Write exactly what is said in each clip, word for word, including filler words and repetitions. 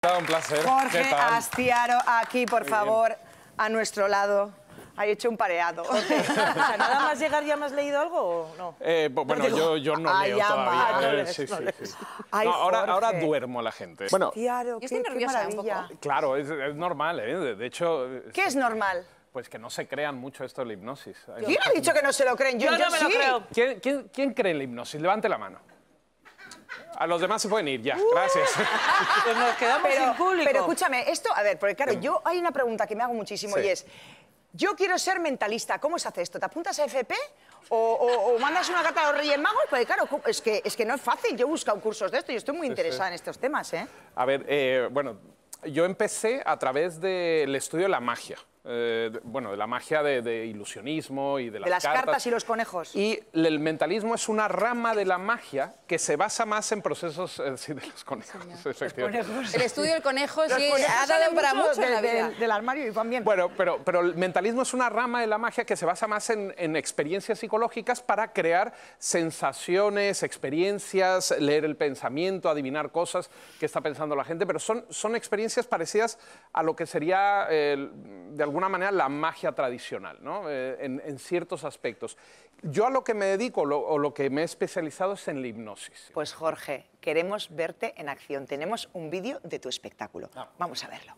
Un placer. Jorge Astiaro, aquí, por favor, a nuestro lado. Ha hecho un pareado. O sea, ¿nada más llegar ya me has leído algo o no? Eh, bueno, No digo, yo, yo no ay, leo ama, todavía. no eh, lees, sí, no sí, lees. sí. Ay, No, ahora, ahora Jorge. duermo a la gente. Bueno, Astiaro, Yo qué, estoy qué nerviosa un maravilla. poco. claro, es, es normal, ¿eh? De, de hecho... ¿Qué es normal? Pues que no se crean mucho esto de la hipnosis. ¿Quién ha dicho que no se lo creen? Yo, Yo yo no me lo sí. creo. ¿Quién, quién, quién cree en la hipnosis? Levante la mano. A los demás se pueden ir, ya. Gracias. Pues nos quedamos Pero, sin público. pero escúchame, esto, a ver, porque claro, yo hay una pregunta que me hago muchísimo Sí. y es, yo quiero ser mentalista, ¿cómo se hace esto? ¿Te apuntas a F P o, o- o mandas una carta a los Reyes Magos? Porque claro, es que, es que no es fácil, yo he buscado cursos de esto y estoy muy interesada en estos temas, ¿eh? A ver, eh, bueno, yo empecé a través del estudio de la magia. Eh, de- bueno, de la magia de, de ilusionismo y de las, De las cartas y los conejos. Y el mentalismo es una rama de la magia que se basa más en procesos... eh, sí, de los conejos, efectivamente. El estudio del conejo Los sí conejos ha dado salen para mucho mucho en la de- vida. del- del armario y van bien. Bueno, pero, pero el mentalismo es una rama de la magia que se basa más en, en experiencias psicológicas para crear sensaciones, experiencias, leer el pensamiento, adivinar cosas que está pensando la gente, pero son, son experiencias parecidas a lo que sería, eh, de alguna manera, la magia tradicional, ¿no? Eh, en, en ciertos aspectos. Yo a lo que me dedico lo- o lo que me he especializado es en la hipnosis. Pues Jorge, queremos verte en acción. Tenemos un vídeo de tu espectáculo. Vamos a verlo.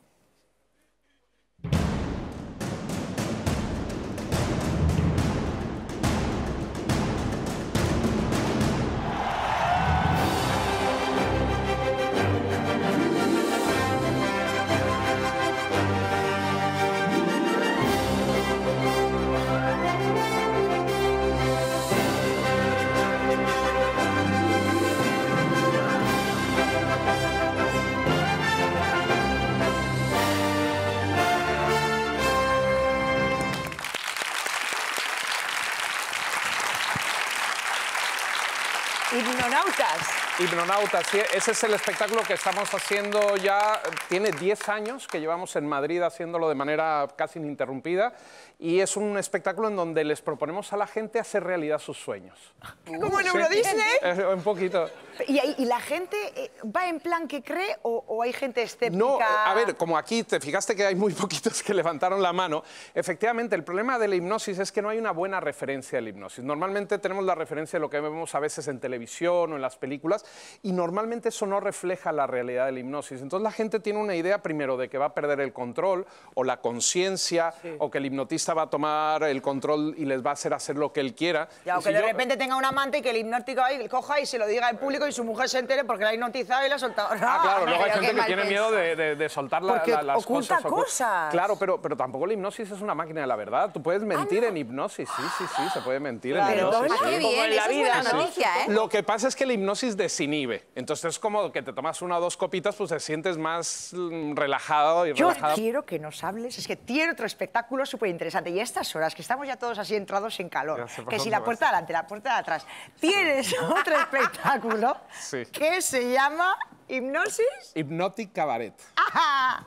Hipnonautas. Hipnonautas, sí, ese es el espectáculo que estamos haciendo ya, tiene diez años que llevamos en Madrid haciéndolo de manera casi ininterrumpida y es un espectáculo en donde les proponemos a la gente hacer realidad sus sueños. ¿Como en Sí. Euro Disney? Eh, Un poquito. ¿Y, y la gente eh, va en plan que cree o, o hay gente escéptica? No, eh, a ver, como aquí te fijaste que hay muy poquitos que levantaron la mano, efectivamente el problema de la hipnosis es que no hay una buena referencia de la hipnosis. Normalmente tenemos la referencia de lo que vemos a veces en televisión o en las películas y normalmente eso no refleja la realidad de la hipnosis. Entonces la gente tiene una idea primero de que va a perder el control o la conciencia o que el hipnotista va a tomar el control y les va a hacer hacer lo que él quiera. Ya, Y o que si de yo- repente tenga un amante y que el hipnótico ahí coja y se lo diga en público y su mujer se entere porque la ha hipnotizado y la ha soltado. Ah, claro, luego hay pero gente qué que mal tiene miedo de, de- de soltar la- Porque la- las oculta cosas. ocu- cosas. Claro, pero, pero tampoco la hipnosis es una máquina de la verdad. Tú puedes mentir en hipnosis, sí, sí, sí, se puede mentir en Claro. hipnosis. Ah, sí. qué Como bien, en la eso es vida, buena ¿no? noticia, ¿eh? Lo que pasa es que la hipnosis desinhibe. Entonces es como que te tomas una o dos copitas, pues te sientes más mm, relajado y Yo relajada. quiero que nos hables, es que tiene otro espectáculo súper interesante. Y a estas horas, que estamos ya todos así entrados en calor, Ya se que pasó si la un puerta de adelante, la puerta de atrás, tienes otro espectáculo Sí. que se llama Hipnosis. Hypnotic Cabaret. ¡Ajá!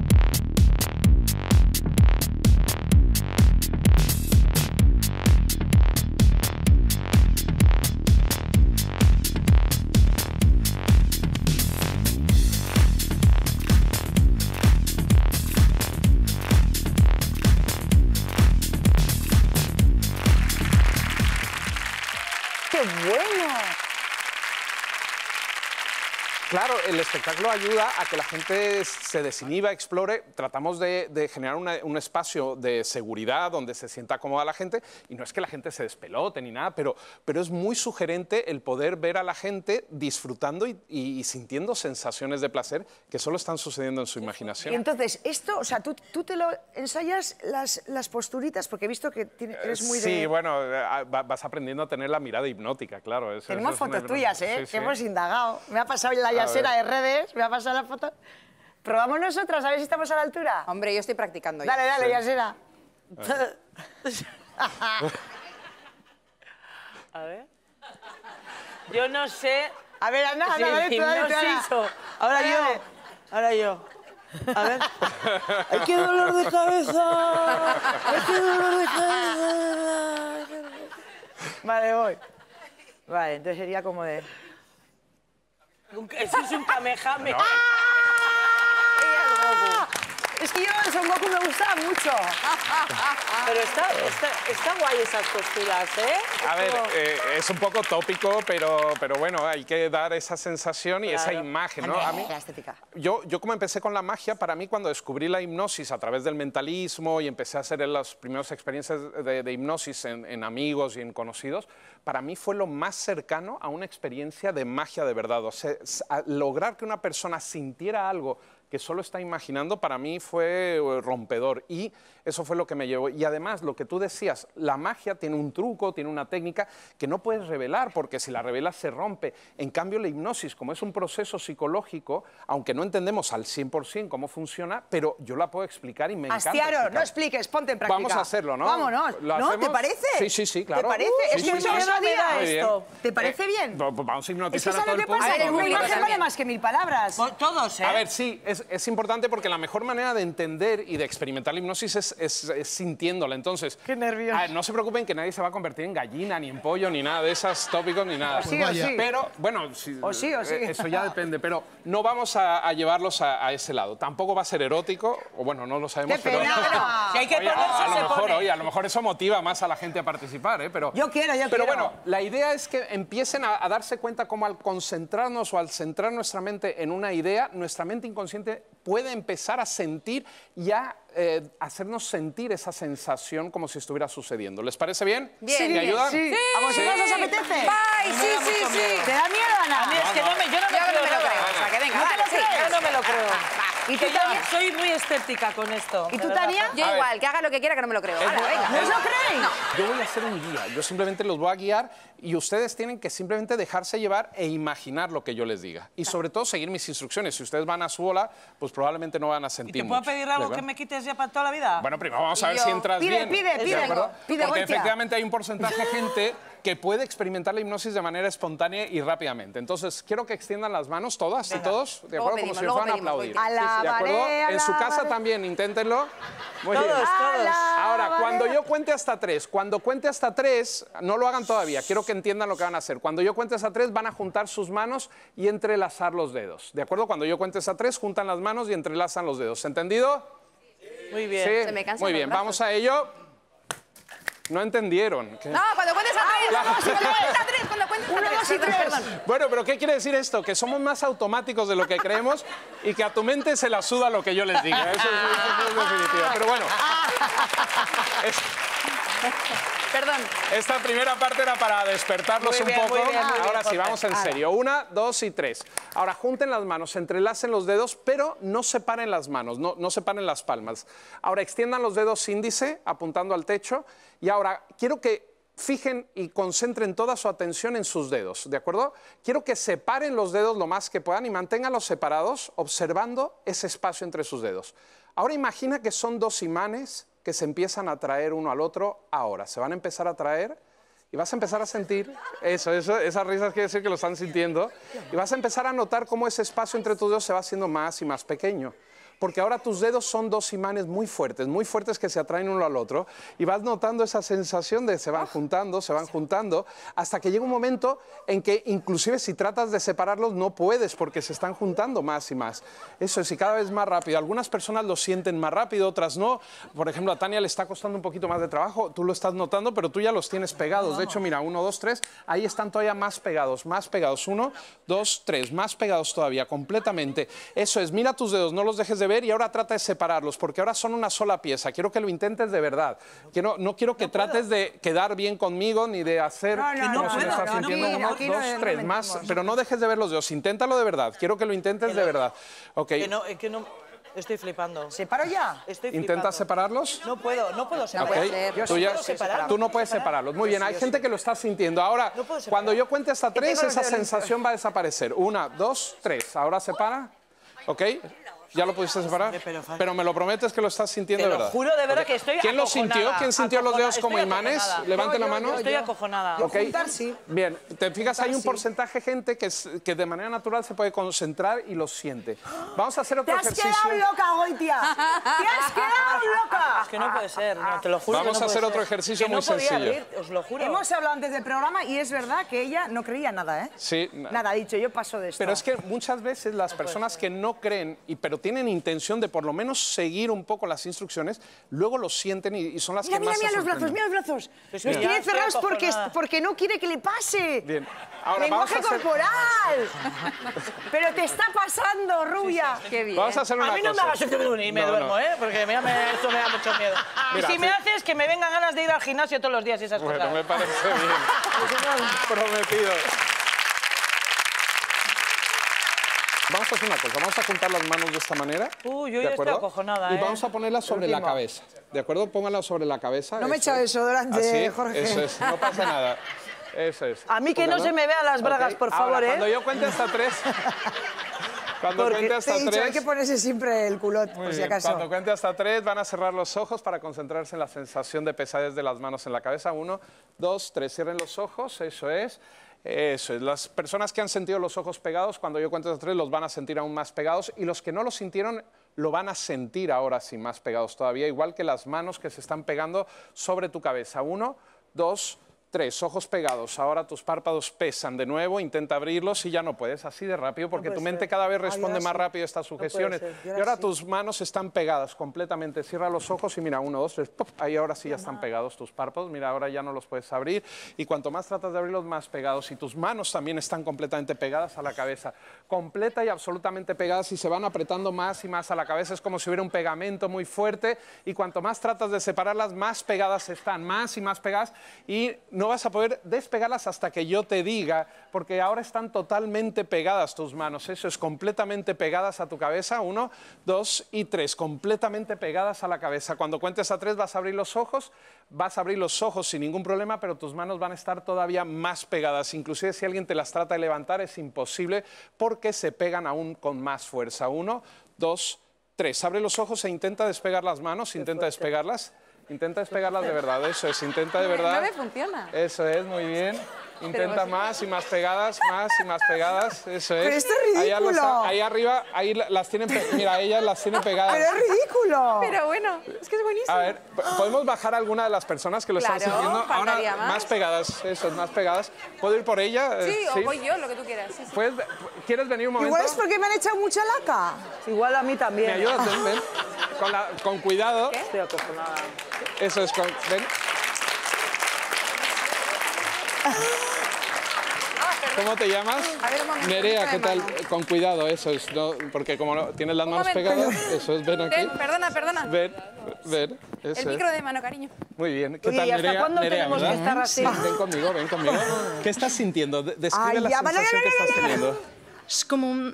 ¡Qué bueno! Claro, el espectáculo ayuda a que la gente se desinhiba, explore. Tratamos de, de generar una- un espacio de seguridad donde se sienta cómoda la gente. Y no es que la gente se despelote ni nada, pero, pero es muy sugerente el poder ver a la gente disfrutando y, y- y sintiendo sensaciones de placer que solo están sucediendo en su Y imaginación. entonces, esto, o sea, tú, tú te lo ensayas las, las posturitas, porque he visto que tiene- eres muy de... Sí, bueno, eh, va- vas aprendiendo a tener la mirada hipnótica, claro. eso- Tenemos eso es fotos una- tuyas, ¿eh? Sí, Que sí. hemos indagado. Me ha pasado la yasera de redes, me ha pasado la foto. Probamos nosotras, a ver si estamos a la altura. Hombre, yo estoy practicando ya. Dale, dale, yasera. A ver. Yo no sé. A ver, anda, si anda, dale tú, dale tú, hipnosis Ana. o- Ahora Dale, yo. dale. Ahora yo. A ver. ¡Ay, qué dolor de cabeza! ¡Ay, qué dolor de cabeza! Vale, voy. Vale, entonces sería como de... Un- Eso es un kamehame. mola mucho. Pero está, está, está guay esas costuras, ¿eh? A ver, Como- eh, es un poco tópico, pero, pero bueno, hay que dar esa sensación y esa Claro. imagen, ¿no? A mí, La estética. yo, yo como empecé con la magia, para mí cuando descubrí la hipnosis a través del mentalismo y empecé a hacer las primeras experiencias de, de hipnosis en, en amigos y en conocidos, para mí fue lo más cercano a una experiencia de magia de verdad. O sea, s- a lograr que una persona sintiera algo que solo está imaginando, para mí fue eh, rompedor. Y eso fue lo que me llevó. Y además, lo que tú decías, la magia tiene un truco, tiene una técnica que no puedes revelar, porque si la revelas se rompe. En cambio, la hipnosis, como es un proceso psicológico, aunque no entendemos al cien por cien cómo funciona, pero yo la puedo explicar y me encanta Astiaro, explicar. no expliques, ponte en práctica. Vamos a hacerlo, ¿no? Vámonos. ¿Lo ¿No? ¿Te hacemos? parece? Sí, sí, sí, claro. ¿Te parece? Sí, es sí, que sí. eso ¿Qué no me da Muy bien. esto? ¿Te parece Eh, bien? pues vamos a Es que hipnotizar ¿sabes a todo lo el que pasa? público. Que el una público imagen también. vale más que mil palabras. Todos, ¿eh? A ver, sí, es, es importante porque la mejor manera de entender y de experimentar la hipnosis es, es- es sintiéndola. Entonces, Qué nervios. a ver, no se preocupen que nadie se va a convertir en gallina, ni en pollo, ni nada de esos tópicos, ni nada. O sí, o sí. Pero, bueno, si- O sí, o sí. eh, eso ya depende, pero no vamos a, a llevarlos a, a ese lado. Tampoco va a ser erótico, o bueno, no lo sabemos, ¡Qué pero... pena! Si hay que Oye, a, ponerse, a lo se mejor, pone. oye, a lo mejor eso motiva más a la gente a participar, ¿eh? Pero, Yo quiero, yo pero quiero. bueno, la idea es que empiecen a, a darse cuenta cómo al concentrarnos o al centrar nuestra mente en una idea, nuestra mente inconsciente puede empezar a sentir y a eh, hacernos sentir esa sensación como si estuviera sucediendo. ¿Les parece bien? Bien. ¿Me ayudan? Sí. ¿A vosotros os apetece? ¡Ay, sí, sí, sí! ¿Te da miedo, Ana? A mí es que no me, yo no me Yo no creo me lo nada. creo. O sea, que venga, ¿No te vale, lo sí. crees? Yo no me lo creo. ¿Y tú, Que yo Tania? soy muy escéptica con esto. ¿Y de tú, verdad. Tania? Yo A ver. igual, que haga lo que quiera, que no me lo creo. Hala, venga. ¿No os lo creéis? Yo voy a ser un guía, yo simplemente los voy a guiar y ustedes tienen que simplemente dejarse llevar e imaginar lo que yo les diga. Y sobre todo seguir mis instrucciones. Si ustedes van a su bola, pues probablemente no van a ¿Y sentir te puedo mucho. pedir ¿De algo acuerdo? que me quites ya para toda la vida? Bueno, primero vamos a ver Yo- si entras Pide, bien. pide, ¿de pide, acuerdo? pide, Porque Goitia. efectivamente hay un porcentaje de gente que puede experimentar la hipnosis de manera espontánea y rápidamente. Entonces, quiero que extiendan las manos todas y todos, ¿de Luego acuerdo? Como pedimos, si les luego fueran a pedimos, aplaudir. Goitia. ¿De acuerdo? Alabaré, En su casa alabaré. también, inténtenlo. Muy Todos, bien. todos. Ahora, cuando yo cuente hasta tres, cuando cuente hasta tres, no lo hagan todavía, quiero que entiendan lo que van a hacer. Cuando yo cuente hasta tres, van a juntar sus manos y entrelazar los dedos. ¿De acuerdo? Cuando yo cuente hasta tres, juntan las manos y entrelazan los dedos. ¿Entendido? Muy bien. Sí. Se me cansan Muy los bien, brazos. vamos a ello. No entendieron. ¿Qué? No, cuando cuentes a tres, La- no, si cuando cuentes a tres, cuando cuentes a Uno, tres. dos y Perdón, tres. perdón. Bueno, pero ¿qué quiere decir esto? Que somos más automáticos de lo que creemos y que a tu mente se la suda lo que yo les diga. Eso es, eso es definitivo. Pero bueno, es- Perdón. esta primera parte era para despertarlos Muy un bien, poco. muy bien, muy bien, Ahora sí, Jorge. vamos en serio. Una, dos y tres. Ahora, junten las manos, entrelacen los dedos, pero no separen las manos, no, no separen las palmas. Ahora, extiendan los dedos índice, apuntando al techo. Y ahora, quiero que fijen y concentren toda su atención en sus dedos, ¿de acuerdo? Quiero que separen los dedos lo más que puedan y manténganlos separados, observando ese espacio entre sus dedos. Ahora imagina que son dos imanes que se empiezan a atraer uno al otro ahora. Se van a empezar a atraer y vas a empezar a sentir eso, eso, esas risas quiere decir que lo están sintiendo. Y vas a empezar a notar cómo ese espacio entre tus dedos se va haciendo más y más pequeño. Porque ahora tus dedos son dos imanes muy fuertes, muy fuertes que se atraen uno al otro. Y vas notando esa sensación de se van juntando, se van juntando, hasta que llega un momento en que inclusive si tratas de separarlos no puedes porque se están juntando más y más. Eso es, y cada vez más rápido. Algunas personas lo sienten más rápido, otras no. Por ejemplo, a Tania le está costando un poquito más de trabajo. Tú lo estás notando, pero tú ya los tienes pegados. De hecho, mira, uno, dos, tres, ahí están todavía más pegados, más pegados. Uno, dos, tres, más pegados todavía, completamente. Eso es, mira tus dedos, no los dejes de ver y ahora trata de separarlos, porque ahora son una sola pieza. Quiero que lo intentes de verdad. Quiero, no quiero que trates de quedar bien conmigo ni de hacer... No, no, como no, si no, lo estás no, no, sintiendo. aquí- Uno, aquí no- dos, no tres, mentimos. más, pero no dejes de ver los dedos. Inténtalo de verdad. Quiero que lo intentes de verdad. Ok, Que no, es que no... Estoy flipando. ¿Separo ya? Estoy ¿intenta flipando. separarlos? No puedo, no puedo Ok, separar. ser. Yo tú, sí ya- puedo separar. tú no puedes separarlos. Muy bien, hay gente que lo está sintiendo. Ahora, No puedo separar. cuando yo cuente hasta tres, tengo los esa dedos sensación va a desaparecer. Una, dos, tres. Ahora separa. ¿Ok? ¿Ya lo pudiste separar? Pero, Fran- Pero me lo prometes que lo estás sintiendo Te de lo verdad. juro de verdad Ok. que estoy ¿Quién lo acojonada, sintió? ¿Quién sintió los dedos acojonada. como Estoy imanes? acojonada. Levante Yo, la yo, mano. yo, Estoy acojonada. Ok. Juntar, sí. Bien, te fijas, hay un sí. porcentaje de gente que, es- que de manera natural se puede concentrar y lo siente. Vamos a hacer Te otro has ejercicio. quedado loca, Goitia. Te has quedado loca. Es que no puede ser, no, te lo juro. Vamos que no a hacer puede otro ser. ejercicio Que muy no podía sencillo. abrir, os lo juro. Hemos hablado antes del programa y es verdad que ella no creía nada, ¿eh? Sí. Nada, ha dicho, yo paso de esto. Pero es que muchas veces las personas que no creen, y, pero pero tienen intención de por lo menos seguir un poco las instrucciones, luego lo sienten y, y son las Mira, que mira, más mira se los brazos, sorprenden. mira los brazos. Pues Los mira, tiene estoy cerrados porque, acojonada. porque no quiere que le pase. Bien. Ahora Lenguaje vamos a hacer- corporal. Pero te está pasando, rubia. Qué bien. Vamos a hacer una A mí no me cosa. hagas esto y me No, duermo, no. ¿eh? Porque me, me- esto me da mucho miedo. Mira, y si me sí. haces que me vengan ganas de ir al gimnasio todos los días y esas Bueno, cosas. me parece bien. Prometido. Vamos a hacer una cosa, vamos a juntar las manos de esta manera. Uy, yo ¿de ya estoy acuerdo? acojonada, Y ¿eh? vamos a ponerlas sobre la Último. cabeza. ¿De acuerdo? Pónganlas sobre la cabeza. No me he eso echado es. desodorante, Así, Jorge. Eso es, no pasa nada. Eso es. A mí que no Póngalo. se me vean las bragas, Ok. por favor, Ahora, ¿eh? Cuando yo cuente hasta tres... Cuando Porque cuente te hasta he dicho, tres... hay que ponerse siempre el culot, Muy por si bien, acaso. Cuando cuente hasta tres van a cerrar los ojos para concentrarse en la sensación de pesadez de las manos en la cabeza. Uno, dos, tres, cierren los ojos, eso es. Eso es. Las personas que han sentido los ojos pegados, cuando yo cuento hasta tres, los van a sentir aún más pegados. Y los que no lo sintieron, lo van a sentir ahora sí más pegados todavía. Igual que las manos que se están pegando sobre tu cabeza. Uno, dos, tres. Ojos pegados. Ahora tus párpados pesan de nuevo. Intenta abrirlos y ya no puedes. Así de rápido, porque puede tu mente ser. cada vez Ah, y responde ahora más sí. rápido a estas puede sugestiones. ser. Y Y ahora ahora sí. tus manos están pegadas completamente. Cierra los ojos y mira, uno, dos, tres, ¡pop! Ahí ahora sí ya están pegados tus párpados. Mira, ahora ya no los puedes abrir. Y cuanto más tratas de abrirlos, más pegados. Y tus manos también están completamente pegadas a la cabeza. Completa y absolutamente pegadas y se van apretando más y más a la cabeza. Es como si hubiera un pegamento muy fuerte. Y cuanto más tratas de separarlas, más pegadas están, más y más pegadas. Y no vas a poder despegarlas hasta que yo te diga, porque ahora están totalmente pegadas tus manos. Eso es, completamente pegadas a tu cabeza. Uno, dos y tres. Completamente pegadas a la cabeza. Cuando cuentes a tres vas a abrir los ojos. Vas a abrir los ojos sin ningún problema, pero tus manos van a estar todavía más pegadas. Inclusive si alguien te las trata de levantar es imposible porque se pegan aún con más fuerza. Uno, dos, tres. Abre los ojos e intenta despegar las manos. Intenta despegarlas. Intenta despegarlas de verdad. Eso es, intenta de verdad. No me funciona. Eso es, muy bien. Intenta más y más pegadas, más y más pegadas. Eso es. Pero esto es Ahí, a los- ridículo. ahí arriba, ahí la- las tienen. pe- Mira, ellas las tienen pegadas. Pero es ridículo. Pero bueno, es que es buenísimo. A ver, p- ¿podemos bajar a alguna de las personas que lo Claro, están sintiendo? Ahora, faltaría más. más pegadas, eso es, más pegadas. ¿Puedo ir por ella? Sí, Eh, o voy yo, lo que tú quieras. Sí, sí. ¿Puedes ve- ¿Quieres venir un momento? Igual es porque me han echado mucha laca. Igual a mí ¿Me también. ayudas? Ven, ven. Con, la- con cuidado. ¿Qué? Estoy acojonada. Eso es, con, ven. ¿Cómo te llamas? A ver, un momento, Nerea, un ¿qué poquito tal? de mano. Con cuidado, eso es, ¿no? Porque como no- tienes las Un manos momento. pegadas, eso es, ven aquí. Ven, perdona, perdona. Ven, ven, eso El es. micro de mano, cariño. Muy bien, ¿qué Oye, tal, ¿y hasta Nerea? cuándo Nerea, tenemos ¿verdad? que estar así? Sí, ven conmigo, ven conmigo. ¿Qué estás sintiendo? De- Describe Ay, la ya, vale, sensación que vale, estás vale, teniendo. Es como un...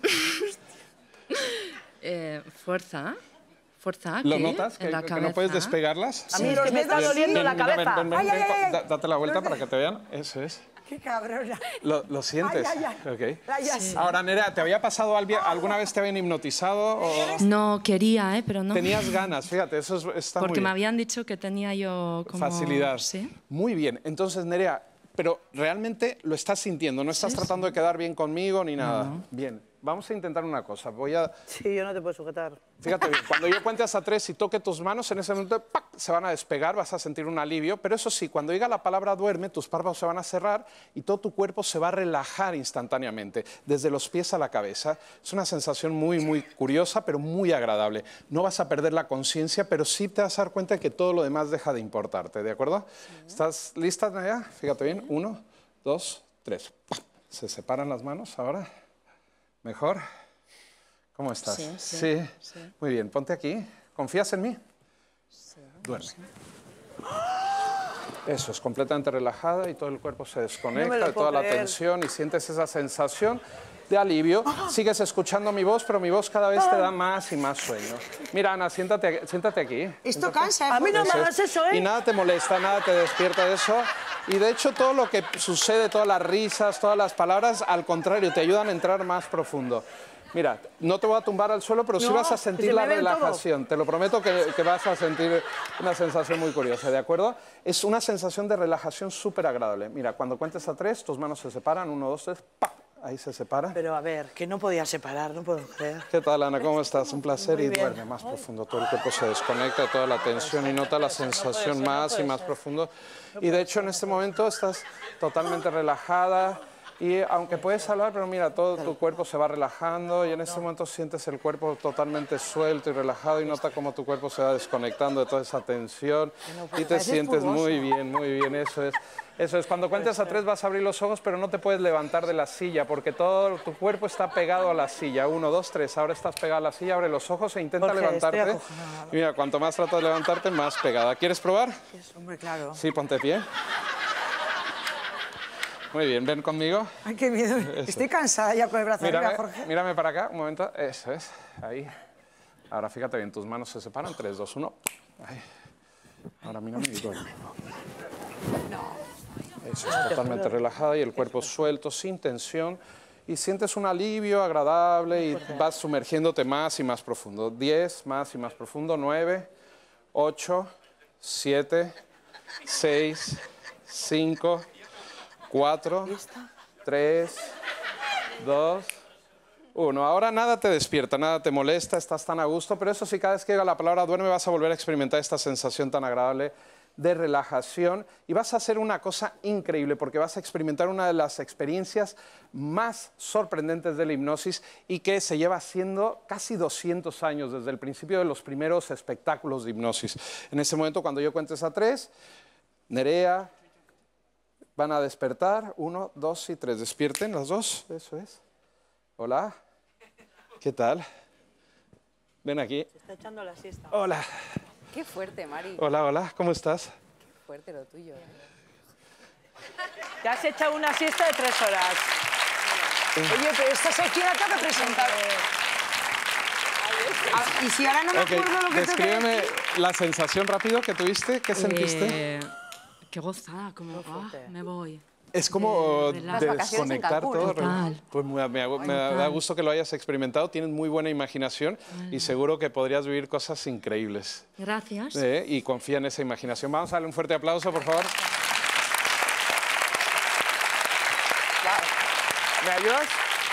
eh, fuerza. Fuerza ¿Lo aquí, notas? en ¿Que, la que cabeza. no puedes despegarlas? A mí es que me está Sí. doliendo Ven, la mira, ven, cabeza. ven, ven, Ay, ay, ven, ay, ay. da- date la vuelta para que te vean. Eso es. Qué cabrona. ¿Lo, lo sientes? Ay, ay, ay. Ok. Ay, ya sí. Ahora, Nerea, ¿te había pasado algo- alguna vez te habían hipnotizado o No quería, ¿eh? Pero no. tenías ganas? Fíjate, eso es, está Porque muy me bien. habían dicho que tenía yo como... Facilidad. Sí. Muy bien. Entonces, Nerea, pero realmente lo estás sintiendo, no estás tratando de quedar bien conmigo ni nada. Bien, vamos a intentar una cosa. Voy a... Sí, yo no te puedo sujetar. Fíjate bien, cuando yo cuente hasta tres y toque tus manos, en ese momento ¡pac!, se van a despegar, vas a sentir un alivio. Pero eso sí, cuando diga la palabra duerme, tus párpados se van a cerrar y todo tu cuerpo se va a relajar instantáneamente, desde los pies a la cabeza. Es una sensación muy, muy curiosa, pero muy agradable. No vas a perder la conciencia, pero sí te vas a dar cuenta de que todo lo demás deja de importarte, ¿de acuerdo? ¿Estás lista, Nerea? Fíjate bien, uno, dos, tres. ¡Pam! Se separan las manos ahora. ¿Mejor? ¿Cómo estás? Sí, sí, sí. Muy bien, ponte aquí. ¿Confías en mí? Sí. Duerme. Eso, es completamente relajada y todo el cuerpo se No desconecta me lo de toda puedo la creer. tensión y sientes esa sensación de alivio. Sigues escuchando mi voz, pero mi voz cada vez te da más y más sueño. Mira, Ana, siéntate, siéntate aquí. Esto Siéntate. cansa, ¿eh? A mí no me Eso es. hagas eso, ¿eh? Y nada te molesta, nada te despierta de eso. Y de hecho todo lo que sucede, todas las risas, todas las palabras, al contrario, te ayudan a entrar más profundo. Mira, no te voy a tumbar al suelo, pero sí No, vas a que sentir se la me ve todo. relajación. Te lo prometo que, que vas a sentir una sensación muy curiosa, ¿de acuerdo? Es una sensación de relajación súper agradable. Mira, cuando cuentes a tres, tus manos se separan, uno, dos, tres, ¡pam! Ahí se separan. Pero a ver, que no podía separar, no puedo creer. ¿Qué tal, Ana? ¿Cómo estás? Un placer Muy y bien. duerme más profundo. Todo el cuerpo se desconecta de toda la tensión y nota la sensación ser, no más y puede más ser. profundo. Y de hecho, en este momento estás totalmente relajada. Y aunque puedes hablar, pero mira, todo tu cuerpo se va relajando y en ese momento sientes el cuerpo totalmente suelto y relajado y nota cómo tu cuerpo se va desconectando de toda esa tensión y te sientes muy bien, muy bien, eso es. Eso es, cuando cuentes a tres vas a abrir los ojos, pero no te puedes levantar de la silla porque todo tu cuerpo está pegado a la silla. Uno, dos, tres, ahora estás pegado a la silla, abre los ojos e intenta Jorge, levantarte. estoy acojonada. Mira, cuanto más tratas de levantarte, más pegada. ¿Quieres probar? Hombre, claro. Sí, ponte de pie. Muy bien, ven conmigo. Ay, qué miedo. Estoy cansada ya con el brazo Mírame, arriba, Jorge. mírame para acá, un momento. Eso es, ahí. Ahora fíjate bien, tus manos se separan. tres, dos, uno. Ahí. Ahora mírame y doy. Eso es, totalmente relajada y el cuerpo suelto, sin tensión. Y sientes un alivio agradable y vas sumergiéndote más y más profundo. diez, más y más profundo. nueve, ocho, siete, seis, cinco, cuatro, tres, dos, uno. Ahora nada te despierta, nada te molesta, estás tan a gusto, pero eso sí, cada vez que llega la palabra duerme vas a volver a experimentar esta sensación tan agradable de relajación y vas a hacer una cosa increíble porque vas a experimentar una de las experiencias más sorprendentes de la hipnosis y que se lleva haciendo casi doscientos años desde el principio de los primeros espectáculos de hipnosis. En ese momento, cuando yo cuentes a tres, Nerea, van a despertar, uno, dos y tres. Despierten las dos, eso es. Hola, ¿qué tal? Ven aquí. Se está echando la siesta. Hola. Qué fuerte, Mari. Hola, hola, ¿cómo estás? Qué fuerte lo tuyo, ¿eh? Te has echado una siesta de tres horas. Oye, pero esta sección la tengo que presentar. Ah, y si ahora no me Ok, acuerdo lo que tengo que descríbeme decir. la sensación rápido que tuviste, ¿qué sentiste? Eh, qué gozada, como, ah, me voy. Es como de de las vacaciones en desconectar Cancún. todo. Total. Pues me, me- me da gusto que lo hayas experimentado, tienes muy buena imaginación y seguro que podrías vivir cosas increíbles. Gracias. ¿Eh? Y confía en esa imaginación. Vamos a darle un fuerte aplauso, por favor. ¿Me ayudas?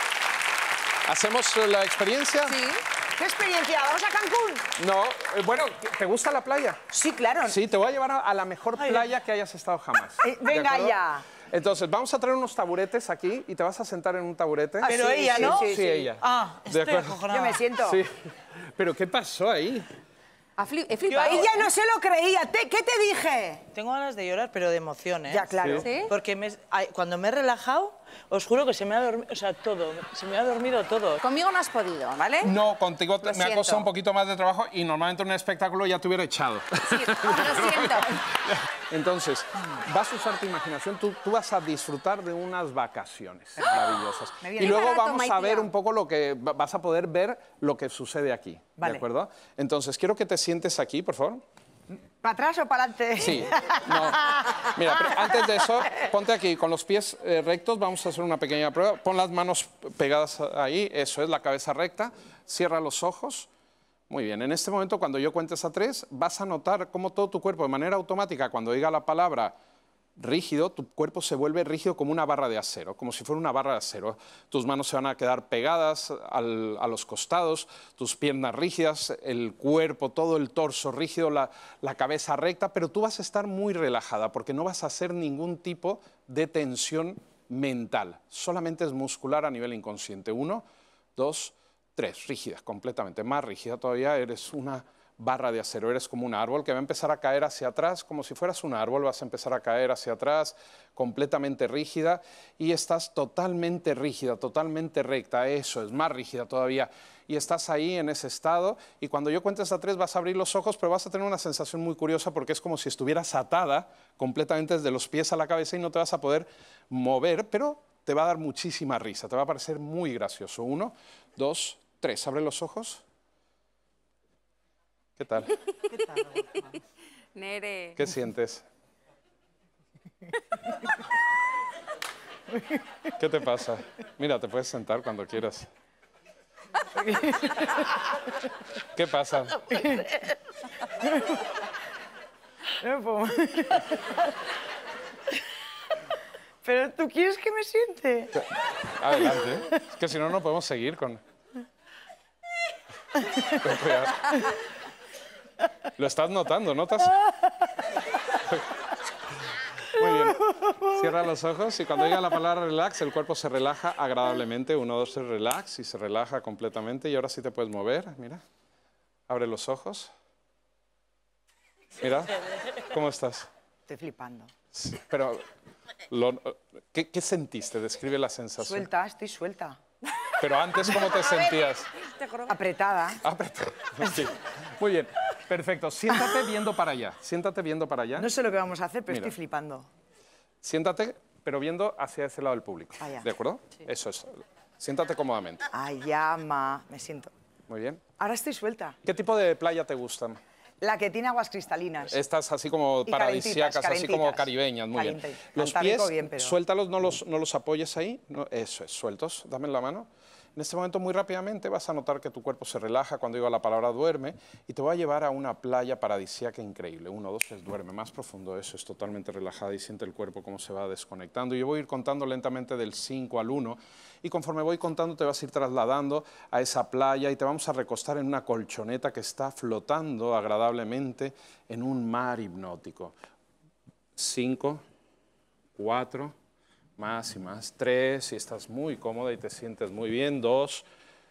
¿Hacemos la experiencia? Sí. ¿Qué experiencia? ¿Vamos a Cancún? No, eh, bueno, ¿te gusta la playa? Sí, claro. Sí, te voy a llevar a, a la mejor playa que hayas estado jamás. Eh, ¿De venga acuerdo? ya. Entonces, vamos a traer unos taburetes aquí y te vas a sentar en un taburete. Ah, Pero sí, ella, sí, ¿no? sí, Sí, sí. ella. Ah, De estoy acuerdo. acojonada. Yo me siento. Sí. ¿Pero qué pasó ahí? Ha fli- He flipado. Ella no se lo creía. Te- ¿Qué te dije? Tengo ganas de llorar, pero de emoción, ¿eh? Ya, claro. Sí. ¿Sí? Porque me- ay, cuando me he relajado, os juro que se me ha dormido, o sea, todo, se me ha dormido todo. Conmigo no has podido, ¿vale? No, contigo te- Lo me ha costado siento. un poquito más de trabajo y normalmente en un espectáculo ya te hubiera echado. Sí, lo siento. Entonces, vas a usar tu imaginación, tú, tú vas a disfrutar de unas vacaciones maravillosas. Me viene Y luego barato, vamos a Maitia. ver un poco lo que, va- vas a poder ver lo que sucede aquí, Vale. ¿de acuerdo? Entonces, quiero que te sientes aquí, por favor. ¿Para atrás o para adelante? Sí, no. Mira, pero antes de eso, ponte aquí con los pies eh, rectos, vamos a hacer una pequeña prueba. Pon las manos pegadas ahí, eso es, la cabeza recta, cierra los ojos. Muy bien, en este momento cuando yo cuentes a tres, vas a notar cómo todo tu cuerpo de manera automática, cuando diga la palabra rígido, tu cuerpo se vuelve rígido como una barra de acero, como si fuera una barra de acero. Tus manos se van a quedar pegadas al- a los costados, tus piernas rígidas, el cuerpo, todo el torso rígido, la, la cabeza recta, pero tú vas a estar muy relajada porque no vas a hacer ningún tipo de tensión mental, solamente es muscular a nivel inconsciente. Uno, dos, tres, rígida, completamente, más rígida todavía, eres una barra de acero, eres como un árbol que va a empezar a caer hacia atrás, como si fueras un árbol, vas a empezar a caer hacia atrás, completamente rígida, y estás totalmente rígida, totalmente recta, eso es, más rígida todavía, y estás ahí en ese estado, y cuando yo cuente hasta tres vas a abrir los ojos, pero vas a tener una sensación muy curiosa porque es como si estuvieras atada completamente desde los pies a la cabeza y no te vas a poder mover, pero te va a dar muchísima risa, te va a parecer muy gracioso. Uno, dos, tres, abre los ojos. ¿Qué tal? Nere. ¿Qué sientes? ¿Qué te pasa? Mira, te puedes sentar cuando quieras. ¿Qué pasa? No puedo. Pero tú quieres que me siente. Adelante. Es que si no, no podemos seguir con... Ten cuidado. Lo estás notando, ¿notas? Muy bien. Cierra los ojos y cuando diga la palabra relax, el cuerpo se relaja agradablemente. Uno, dos, tres, relax y se relaja completamente. Y ahora sí te puedes mover, mira. Abre los ojos. Mira, ¿cómo estás? Estoy flipando. Sí, pero, lo, ¿qué, ¿qué sentiste? Describe la sensación. Suelta, estoy suelta. Pero antes, ¿cómo te sentías? Apretada. Apretado. Sí. Muy bien, perfecto. Siéntate viendo para allá. Siéntate viendo para allá. No sé lo que vamos a hacer, pero Mira. estoy flipando. Siéntate, pero viendo hacia ese lado del público. Ah, ya. ¿De acuerdo? Eso es. Siéntate cómodamente. Ay, llama. Me siento. Muy bien. Ahora estoy suelta. ¿Qué tipo de playa te gustan? La que tiene aguas cristalinas. Estas así como Y paradisíacas, calentitas, así como calentitas. caribeñas, muy bien. Caliente. Los Cantábrico pies, bien, pero- suéltalos, no los, no los apoyes ahí. No, eso es, sueltos, dame la mano. En este momento, muy rápidamente, vas a notar que tu cuerpo se relaja cuando digo la palabra duerme y te voy a llevar a una playa paradisíaca increíble. Uno, dos, tres, duerme. Más profundo, eso es totalmente relajada y siente el cuerpo cómo se va desconectando. Y yo voy a ir contando lentamente del cinco al uno y conforme voy contando te vas a ir trasladando a esa playa y te vamos a recostar en una colchoneta que está flotando agradablemente en un mar hipnótico. Cinco, cuatro... Más y más. Tres, si estás muy cómoda y te sientes muy bien. Dos,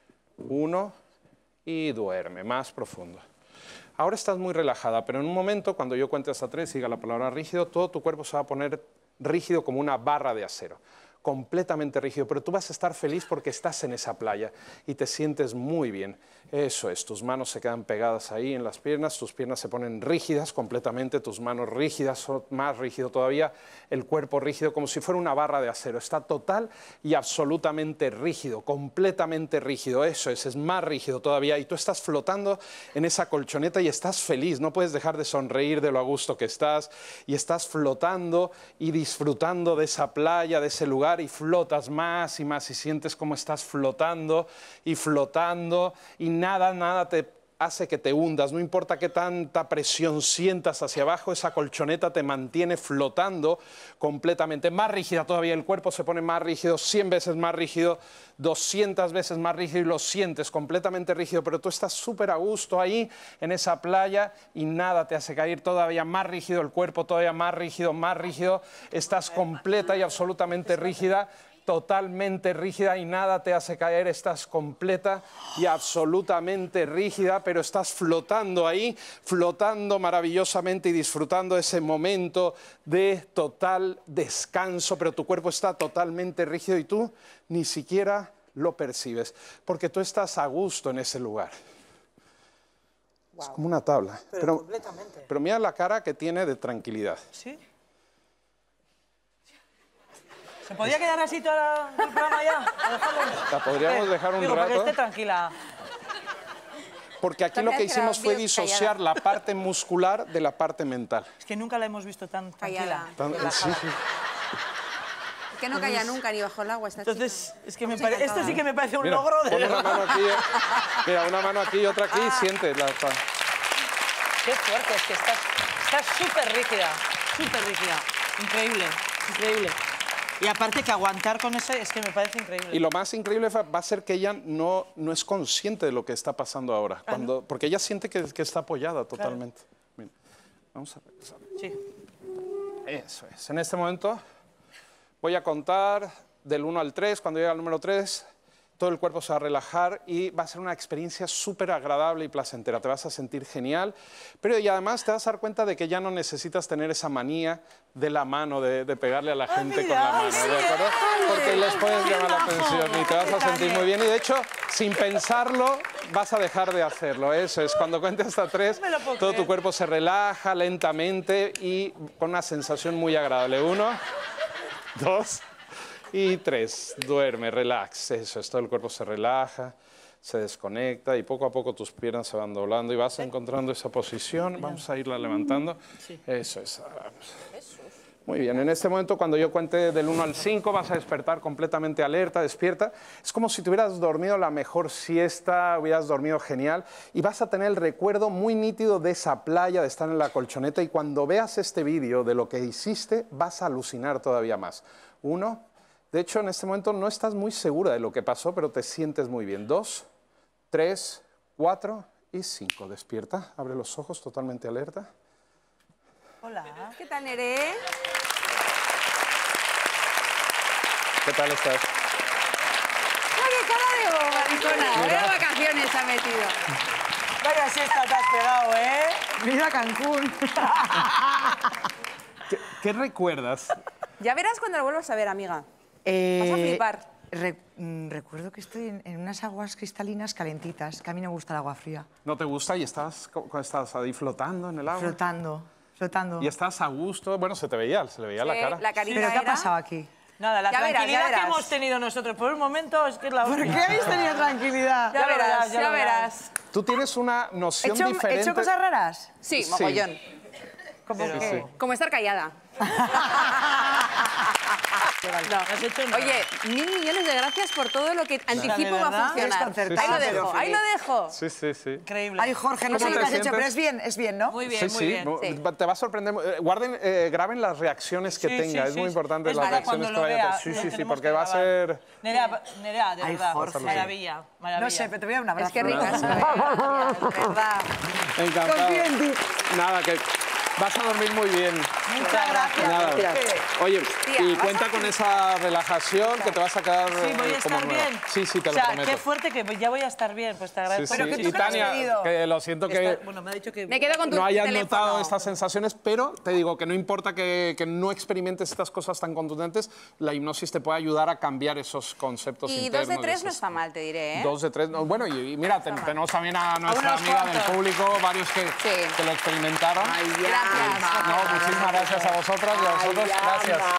uno y duerme, más profundo. Ahora estás muy relajada, pero en un momento, cuando yo cuente hasta tres y diga la palabra rígido, todo tu cuerpo se va a poner rígido como una barra de acero. Completamente rígido, pero tú vas a estar feliz porque estás en esa playa y te sientes muy bien. Eso es, tus manos se quedan pegadas ahí en las piernas, tus piernas se ponen rígidas completamente, tus manos rígidas, son más rígido todavía, el cuerpo rígido como si fuera una barra de acero. Está total y absolutamente rígido, completamente rígido. Eso es, es más rígido todavía y tú estás flotando en esa colchoneta y estás feliz, no puedes dejar de sonreír de lo a gusto que estás y estás flotando y disfrutando de esa playa, de ese lugar y flotas más y más y sientes cómo estás flotando y flotando y nada, nada te hace que te hundas, no importa qué tanta presión sientas hacia abajo, esa colchoneta te mantiene flotando completamente, más rígida todavía, el cuerpo se pone más rígido, cien veces más rígido, doscientas veces más rígido y lo sientes completamente rígido, pero tú estás súper a gusto ahí en esa playa y nada te hace caer, todavía más rígido el cuerpo, todavía más rígido, más rígido, estás completa y absolutamente rígida, totalmente rígida y nada te hace caer, estás completa y absolutamente rígida, pero estás flotando ahí, flotando maravillosamente y disfrutando ese momento de total descanso, pero tu cuerpo está totalmente rígido y tú ni siquiera lo percibes, porque tú estás a gusto en ese lugar. Wow. Es como una tabla. Pero, pero completamente. Pero mira la cara que tiene de tranquilidad. ¿Sí? ¿Se podía quedar así todo el programa ya? La podríamos dejar un Digo, rato. para que esté tranquila. Porque aquí lo que hicimos fue disociar la parte muscular de la parte mental. Es que nunca la hemos visto tan tranquila. Tan, sí. Es que no calla nunca ni bajo el agua esta Entonces, chica. es que me pare... esto sí que me parece un Mira, logro de pon una verdad. mano aquí, mira, una mano aquí y otra aquí y siente. La, pa- Qué fuerte, es que estás estás súper rígida, súper rígida. Increíble, increíble. Y aparte que aguantar con eso es que me parece increíble. Y lo más increíble va a ser que ella no, no es consciente de lo que está pasando ahora, cuando, porque ella siente que, que está apoyada totalmente. Mira, vamos a regresar. Sí. Eso es. En este momento voy a contar del uno al tres. Cuando llegue al número tres, todo el cuerpo se va a relajar y va a ser una experiencia súper agradable y placentera. Te vas a sentir genial, pero y además te vas a dar cuenta de que ya no necesitas tener esa manía de la mano, de, de pegarle a la gente mira, con la mano, ay, ¿de acuerdo? sí, Porque les puedes qué llamar la majo. atención y te vas a sentir muy bien. Y de hecho, sin pensarlo, vas a dejar de hacerlo. Eso es, cuando cuentes hasta tres, No me lo puedo todo tu creer. cuerpo se relaja lentamente y con una sensación muy agradable. Uno, dos y tres. Duerme, relax. Eso es, todo el cuerpo se relaja, se desconecta y poco a poco tus piernas se van doblando y vas encontrando esa posición. Vamos a irla levantando. Eso es. Muy bien, en este momento cuando yo cuente del uno al cinco vas a despertar completamente alerta, despierta. Es como si te hubieras dormido la mejor siesta, hubieras dormido genial y vas a tener el recuerdo muy nítido de esa playa, de estar en la colchoneta y cuando veas este vídeo de lo que hiciste vas a alucinar todavía más. Uno, de hecho en este momento no estás muy segura de lo que pasó, pero te sientes muy bien. Dos, tres, cuatro y cinco. Despierta, abre los ojos totalmente alerta. Hola. ¿Qué tal, Nere? ¿Qué tal estás? ¡Qué cara de boba, maricona! Vaya vacaciones ha metido. Vaya siesta te has pegado, ¿eh? Mira Cancún. ¿Qué, qué recuerdas? Ya verás cuando lo vuelvas a ver, amiga. Eh, Vas a flipar. re- mm, recuerdo que estoy en, en unas aguas cristalinas calentitas, que a mí no me gusta el agua fría. ¿No te gusta y estás, co- estás ahí flotando en el agua? Flotando, flotando. Y estás a gusto. Bueno, se te veía, se le veía la Sí, cara. la carita ¿Pero qué ha era- pasado aquí? Nada, la Ya verás, tranquilidad ya que verás. hemos tenido nosotros por un momento es que es la ¿Por única. qué habéis tenido tranquilidad? Ya Ya lo verás, verás, ya ya lo verás. Tú tienes una ¿He noción hecho, he diferente. hecho cosas raras? Sí, Sí. mogollón. ¿Cómo Pero- que? Como estar callada. No. has hecho nada. Oye, mil millones de gracias por todo lo que anticipo va verdad, a funcionar. desconcertante, Ahí lo pero dejo, ahí lo dejo. Sí, sí, sí. Increíble. Ay, Jorge, no sé ¿Cómo lo que te has hecho, sientes? pero es bien, es bien, ¿no? Muy bien, sí, muy sí, bien. no, sí. te va a sorprender. Eh, Guarden, eh, graben las reacciones que Sí, tenga. sí, es sí. muy importante Es las para reacciones cuando que lo vaya a vea, tener. Sí, lo sí, sí, tenemos porque que va a grabar. ser. Nerea, Nerea, de Ay, verdad. Jorge. Maravilla, maravilla. No sé, pero te voy a dar un abrazo. Es que ricas, de verdad. Encantado. Confío en ti. Nada, que vas a dormir muy bien. Muchas gracias. Nada. Jorge. Oye, Tía, y vas cuenta a- con esa relajación que te vas a quedar Sí, voy a eh, como estar nueva. bien. Sí, sí, te o lo sea, prometo. qué fuerte que ya voy a estar bien. Pues te Sí, agradezco. sí. Pero que Y tú qué le has Tania, pedido. que lo siento que Está- Bueno, me ha dicho que... Me quedo con tu no hayas teléfono. notado estas sensaciones, pero te digo que no importa que, que no experimentes estas cosas tan contundentes, la hipnosis te puede ayudar a cambiar esos conceptos Y internos. dos de tres no esos- está mal, te diré, ¿eh? Dos de tres. no, bueno, y, y mira, ten- tenemos también a nuestra unos amiga del cuantos. público, varios que, Sí. que lo experimentaron. Gracias. No, muchísimas gracias a vosotras y a vosotros. Gracias.